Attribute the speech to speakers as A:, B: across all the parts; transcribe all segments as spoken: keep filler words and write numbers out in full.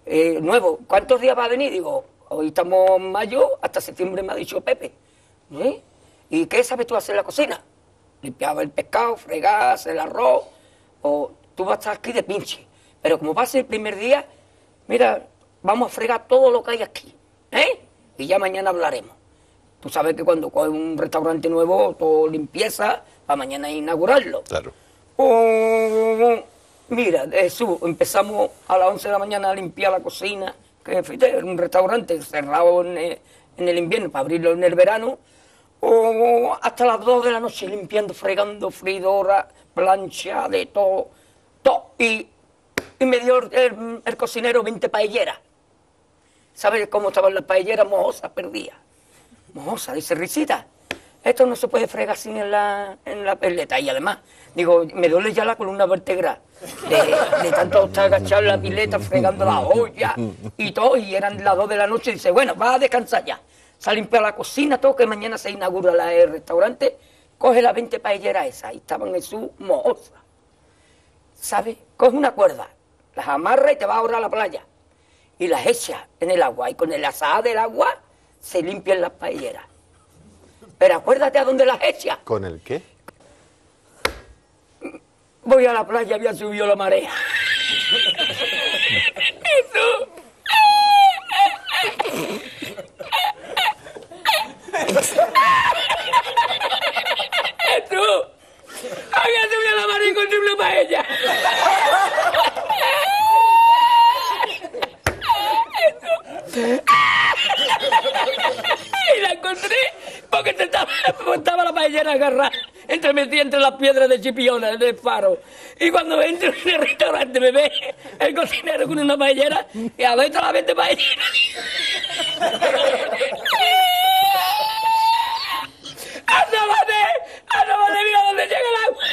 A: eh, nuevo, ¿cuántos días va a venir? Digo, hoy estamos en mayo, hasta septiembre me ha dicho Pepe. ¿Eh? ¿Y qué sabes tú hacer en la cocina? Limpiaba el pescado, fregar, hacer el arroz, o tú vas a estar aquí de pinche. Pero como va a ser el primer día, mira, vamos a fregar todo lo que hay aquí, ¿eh? Y ya mañana hablaremos. Tú sabes que cuando coges un restaurante nuevo, todo limpieza, para mañana inaugurarlo.
B: Claro.
A: Oh, mira, Jesús, empezamos a las once de la mañana a limpiar la cocina, que fíjate, era un restaurante cerrado en el, en el invierno para abrirlo en el verano, oh, hasta las dos de la noche limpiando, fregando, freidora, plancha, de todo, todo. Y, y me dio el, el, el cocinero veinte paelleras. ¿Sabes cómo estaban las paelleras? Mojosas, perdidas. Mojosa, dice Risita, esto no se puede fregar sin en la, en la pileta. Y además, digo, me duele ya la columna vertebral de, de tanto estar agachado en la pileta, fregando la olla y todo, y eran las dos de la noche, y dice, bueno, va a descansar ya. Se ha limpiado la cocina, todo, que mañana se inaugura la, el restaurante, coge las veinte paelleras esas, y estaban en su mojosa. ¿Sabes? Coge una cuerda, las amarra y te va ahora a la playa, y las echa en el agua, y con el azahar del agua se limpian las paelleras. Pero acuérdate a dónde las echas.
B: ¿Con el qué?
A: Voy a la playa, había subido la marea. Eso. Eso. Había subido la marea y encontré una paella. Y la encontré porque te estaba, estaba la paellera agarrada entre metida entre las piedras de Chipiona, del faro. Y cuando entro en el restaurante me ve el cocinero con una paellera y a ver la veinte paelleras. ¡Asómate! ¡Asómate! ¡Mira dónde llega el agua!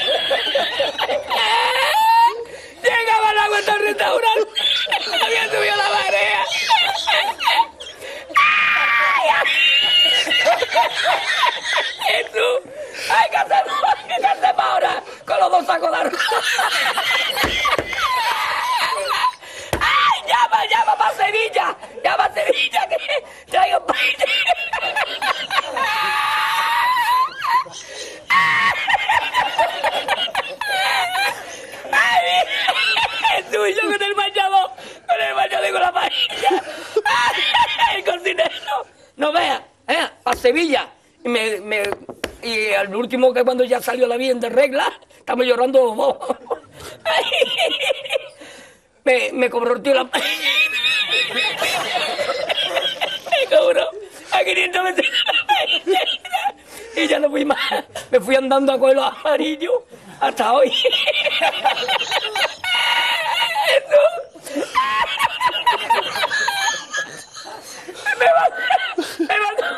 A: Llegaba el agua hasta el restaurante. Había subido la marea. Jesús, hay que hacer, hay que hacer para ahora con los dos sacos de arroz. ¡Ay, llama, llama para Sevilla! ¡Llama a Sevilla que traigo paella! ¡Ay, Jesús, yo con el bañador, con el bañador y con la paella! ¡Ay, el cocinero! No veas, ¿eh? Para Sevilla. Y, me, me, y al último, que cuando ya salió la bien de regla, estamos llorando los dos. me, me cobró el tío la... me cobró a quinientos metros. Y ya no fui más. Me fui andando a coger los amarillos hasta hoy. Eso. Me mandó, me mandó,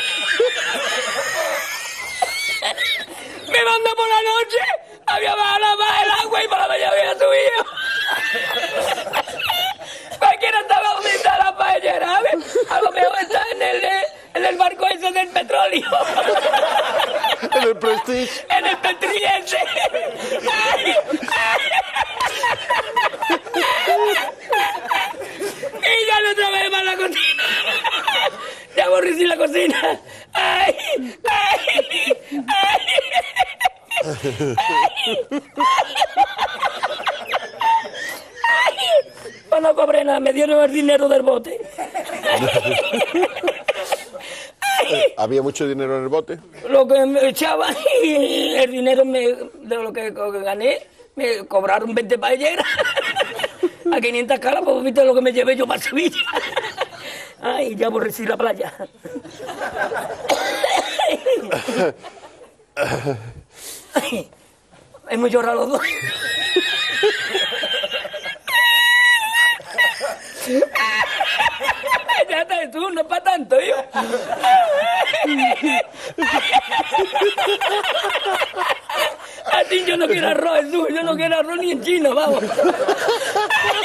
A: me mandó por la noche, había bajado más el agua y por la mañana había subido. Cualquiera estaba donde está la paellera, ¿sabes? A lo mejor está en el, en el barco ese del petróleo.
B: En el Prestige.
A: En el Petriense. Y ya no trabajé más la cocina. Ya aborrecí la cocina. Ay, ay, ay. Ay. Pues no cobré nada, me dieron el dinero del bote.
B: ¿Había mucho dinero en el bote?
A: Lo que me echaban y el dinero me, de lo que, que gané, me cobraron veinte paelleras. A quinientas calas, pues viste lo que me llevé yo para Sevilla. Ay, ya aborrecí la playa. Ay, hemos llorado los dos. Ya está, tú, no es para tanto, yo. A ti yo no quiero arroz, Jesús, yo no quiero arroz ni en chino, vamos.